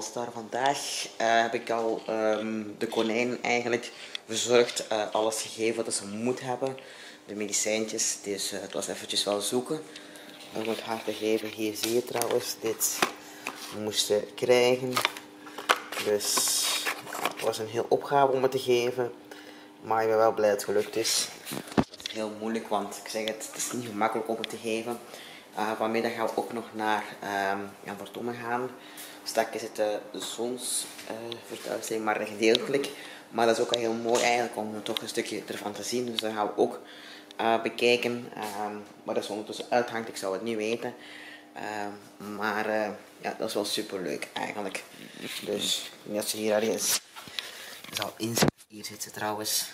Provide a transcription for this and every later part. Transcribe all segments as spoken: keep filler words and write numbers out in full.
All-Star. Vandaag uh, heb ik al um, de konijn eigenlijk verzorgd, uh, alles gegeven wat ze moet hebben. De medicijntjes, dus uh, het was eventjes wel zoeken om het haar te geven. Hier zie je trouwens, dit moesten krijgen. Dus het was een heel opgave om het te geven. Maar ik ben wel blij dat het gelukt is. Het is heel moeilijk, want ik zeg het, het is niet gemakkelijk om het te geven. Uh, vanmiddag gaan we ook nog naar um, Jan Vertongen gaan. Straks is het uh, de zonsverduistering, uh, maar gedeeltelijk. Maar dat is ook al heel mooi eigenlijk om toch een stukje ervan te zien. Dus dat gaan we ook uh, bekijken. Um, maar dat is ondertussen uithangt, ik zou het niet weten. Uh, maar uh, ja, dat is wel super leuk eigenlijk. Dus als ze hier ergens zal inzetten. Hier zit ze trouwens.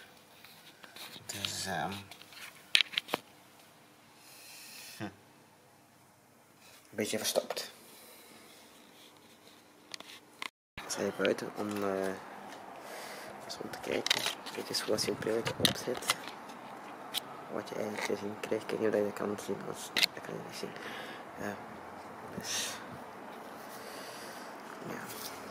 Dus um, hm. een beetje verstopt. Ik sta hier buiten om, uh, om te kijken. Kijk eens hoe als je een brilletje opzet. Wat je eigenlijk te zien krijgt. Ik weet niet of je dat kan zien. Als, dat kan je niet zien. Ja. Dus. Ja.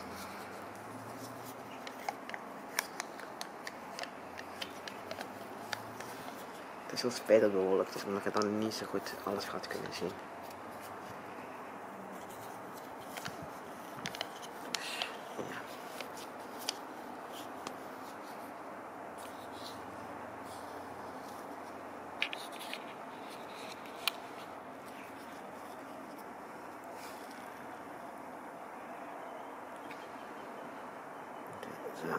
Het is heel spijtig bewolkt, dus omdat je dan niet zo goed alles gaat kunnen zien. Ja. Zo.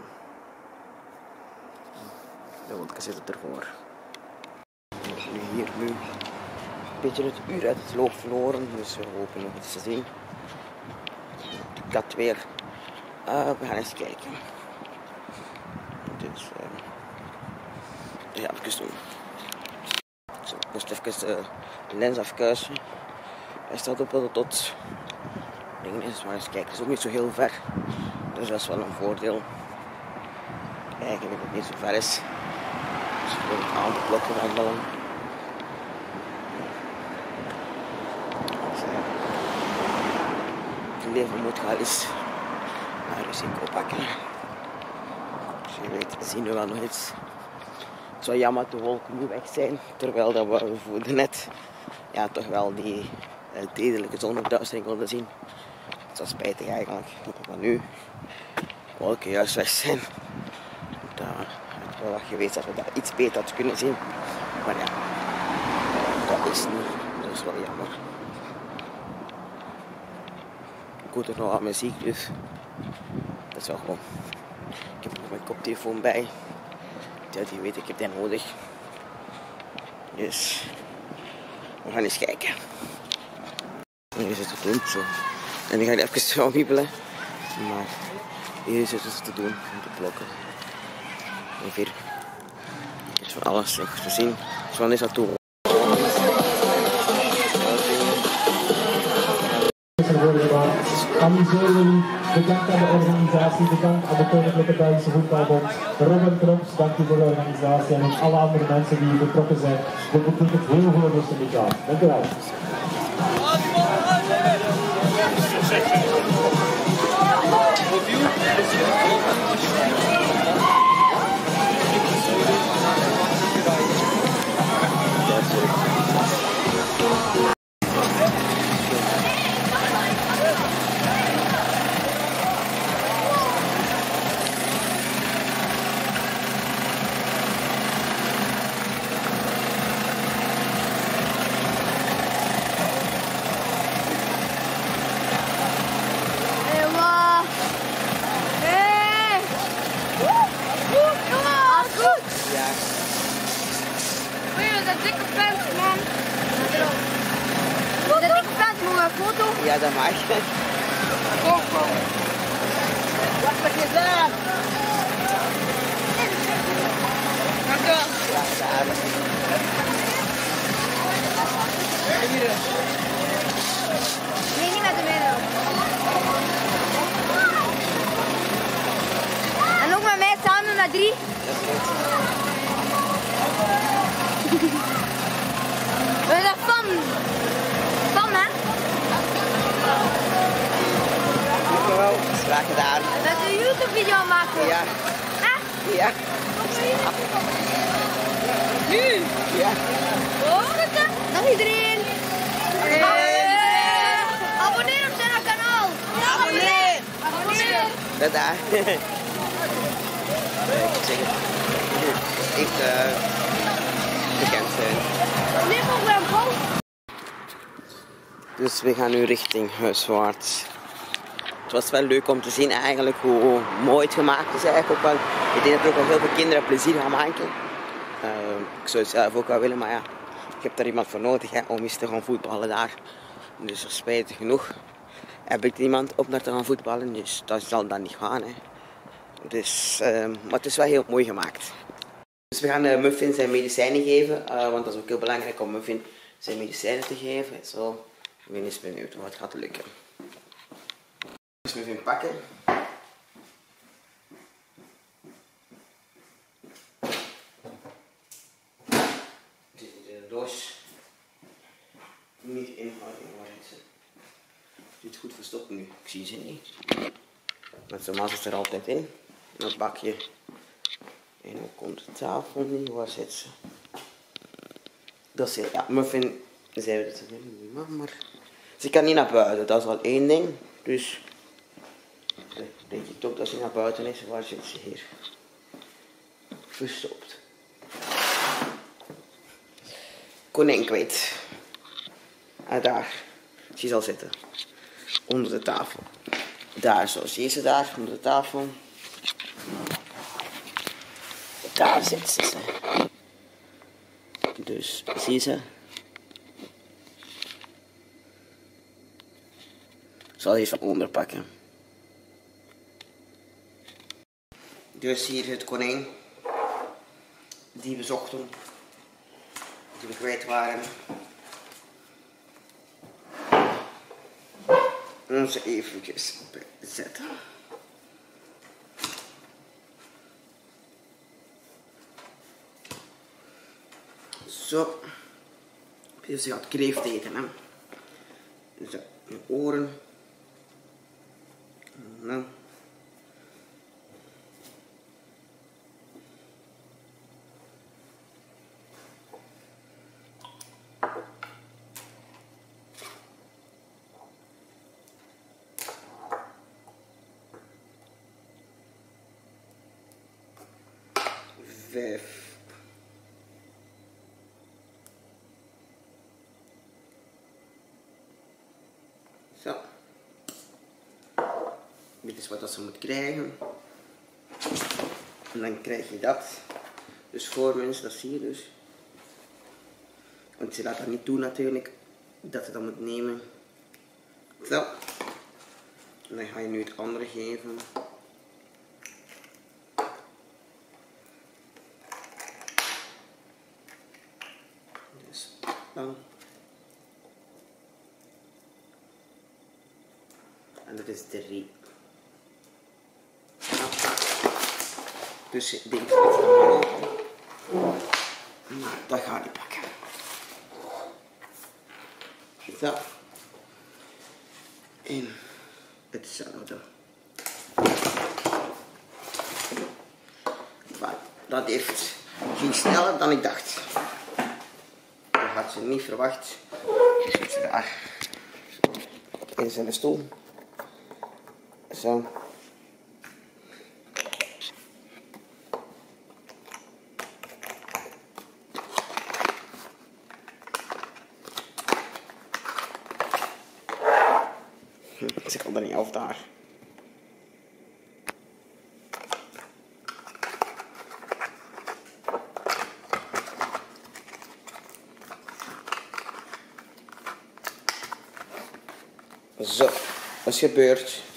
De wolken zitten ervoor. Nu hier nu een beetje het uur uit het loop verloren, dus we hopen nog iets te zien. De kat weer. Uh, we gaan eens kijken. Dus uh, ja, even doen. Zo, ik moest even uh, de lens afkuisen. Hij staat op wel tot dingen is, maar eens kijken, het is ook niet zo heel ver. Dus dat is wel een voordeel. Eigenlijk dat het niet zo ver is. Dus voor het aantal blokken wandelen. Het leven moet wel eens naar risico pakken. Dus je weet, zien we wel nog iets. Het zou jammer dat de wolken nu weg zijn, terwijl dat we voelden net ja, toch wel die uh, tijdelijke zonverduistering wilden zien. Het is wel spijtig eigenlijk, maar nu de wolken juist weg zijn. Dat had wel wat geweest dat we dat iets beter hadden kunnen zien. Maar ja, dat is niet, dat is wel jammer. Ik hoor toch nog wat muziek, dus dat is wel gewoon. Ik heb nog mijn koptelefoon bij. Ja, die weet ik, heb die nodig. Dus we gaan eens kijken. En hier zit het te doen, zo. En dan ga ik even gaan wiebelen. Maar hier zit het te doen, om te blokken. En hier is van alles nog te zien. Dus we gaan eens naartoe. Amuseer jullie, bedankt aan de organisatie, bedankt aan de Koninklijke Belgische Voetbalbond, Robin Knops, dank u voor de organisatie en alle andere mensen die hier betrokken zijn. Dit betekent heel veel rust in de kaart. Dank u wel. Ja, dat mag. Wat heb je gedaan? Dank u wel. Ja, daar. Nee, niet met de middel. En ook met mij samen met drie. We zijn van. Van, hè? mevrouw. Graag gedaan. Dat we een YouTube video maken. Ja. Echt? Ja. Nu? Ja. Hoor het dan? Dag iedereen. Hey. Abonneer op zijn kanaal. Abonneer. Abonneer. Tada. Ik zeg het. Ik uh, bekend zijn. Neem op mijn bal. Dus we gaan nu richting huiswaarts. Het was wel leuk om te zien eigenlijk hoe mooi het gemaakt is eigenlijk ook wel. Ik denk dat er ook wel heel veel kinderen plezier gaan maken. Uh, ik zou het zelf ook wel willen, maar ja, ik heb daar iemand voor nodig hè, om eens te gaan voetballen daar. Dus spijtig genoeg heb ik niemand om daar te gaan voetballen, dus dat zal dan niet gaan. Hè. Dus, uh, maar het is wel heel mooi gemaakt. Dus we gaan uh, Muffin zijn medicijnen geven, uh, want dat is ook heel belangrijk om Muffin zijn medicijnen te geven. Zo, ik ben eens benieuwd of het gaat lukken. Dus Muffin pakken. Dit is in de doos. Niet inhouden, waar is ze? Dit goed verstopt nu, ik zie ze niet. Met zo'n maas is er altijd in. En dat bakje. En ook komt de tafel niet, waar zit ze? Dat is heel, ja, Muffin zei we dat ze niet mag, maar ze kan niet naar buiten, dat is al één ding. Dus denk ik toch dat ze naar buiten is. Waar zit ze hier? Verstopt. Konijn kwijt. Ah, daar. Ze zal zitten. Onder de tafel. Daar zo, zie je ze daar, onder de tafel. Daar zit ze. Dus, zie je ze? Ik zal even van onder pakken. Dus hier het konijn. Die we zochten. Die we kwijt waren. En ze eventjes zetten. Zo. Dus je gaat kreeft eten, hè. Zo, je oren. Nou. Vijf. Zo. Dit is wat ze moet krijgen. En dan krijg je dat. Dus voor mensen, dat zie je dus. Want ze laat dat niet toe natuurlijk. Dat ze dat moet nemen. Zo. En dan ga je nu het andere geven. Dus dan. En dat is drie. Dus ik denk dat het allemaal maar dat ga ik pakken. Zo. En hetzelfde. Maar dat heeft ging sneller dan ik dacht. Dat had ze niet verwacht. Zit ze daar in zijn stoel. Zo. Ze kan er niet af daar. Zo, dat is gebeurd.